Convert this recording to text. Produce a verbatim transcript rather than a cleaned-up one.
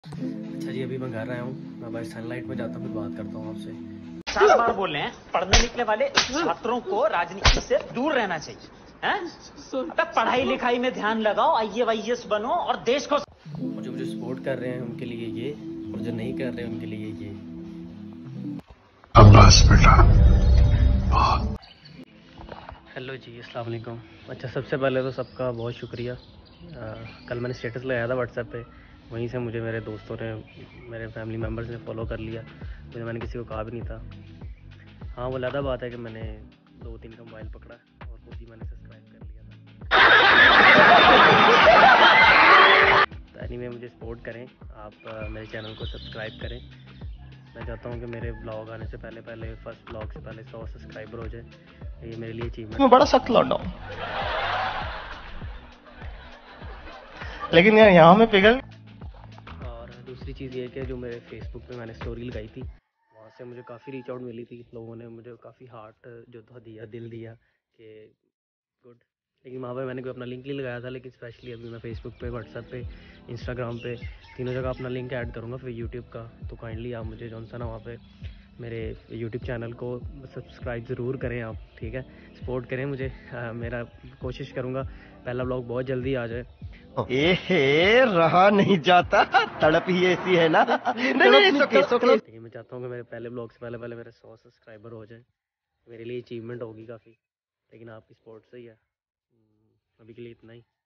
अच्छा जी, अभी मैं घर आया हूँ। मैं भाई सनलाइट में जाता हूँ, फिर बात करता हूँ आपसे। चार बार बोल रहे हैं पढ़ने निकले वाले छात्रों को राजनीति से दूर रहना चाहिए हैं? अबे पढ़ाई लिखाई में ध्यान लगाओ, आई ए एस बनो और देश को। और जो मुझे सपोर्ट कर रहे हैं उनके लिए ये, और जो नहीं कर रहे हैं उनके लिए ये। अब बस बेटा। हेलो जी, अस्सलाम वालेकुम। अच्छा, सबसे पहले तो सबका बहुत शुक्रिया। आ, कल मैंने स्टेटस लगाया था व्हाट्सएप पे, वहीं से मुझे मेरे दोस्तों ने, मेरे फैमिली मेम्बर्स ने फॉलो कर लिया। मुझे मैंने किसी को कहा भी नहीं था। हाँ, वो अलग बात है कि मैंने दो तीन का मोबाइल पकड़ा और खुद ही मैंने सब्सक्राइब कर लिया था। तो एनीवे, मुझे सपोर्ट करें आप, आ, मेरे चैनल को सब्सक्राइब करें। मैं चाहता हूँ कि मेरे ब्लॉग आने से पहले पहले फर्स्ट ब्लॉग से पहले सौ सब्सक्राइबर हो जाए। ये मेरे लिए अचीवमेंट। मैं बड़ा सख्त लौटा हूँ, लेकिन यार यहाँ में पिघल। और दूसरी चीज़ ये कि जो मेरे फेसबुक पे मैंने स्टोरी लगाई थी, वहाँ से मुझे काफ़ी रीच आउट मिली थी। लोगों ने मुझे काफ़ी हार्ट जो था दिया, दिल दिया कि गुड। लेकिन वहाँ पे मैंने कोई अपना लिंक नहीं लगाया था। लेकिन स्पेशली अभी मैं फेसबुक पे, व्हाट्सएप पे, इंस्टाग्राम पे, तीनों जगह अपना लिंक ऐड करूँगा फिर यूट्यूब का। तो काइंडली आप मुझे जौन सा ना वहाँ पे मेरे यूट्यूब चैनल को सब्सक्राइब ज़रूर करें आप, ठीक है। सपोर्ट करें मुझे। आ, मेरा कोशिश करूँगा पहला ब्लॉग बहुत जल्दी आ जाए। ए रहा नहीं जाता, तड़प ही ऐसी है ना। नहीं नहीं लेकिन मैं चाहता हूँ कि मेरे पहले ब्लॉग से पहले पहले मेरे सौ सब्सक्राइबर हो जाए। मेरे लिए अचीवमेंट होगी काफ़ी। लेकिन आपकी सपोर्ट से ही है। अभी के लिए इतना ही।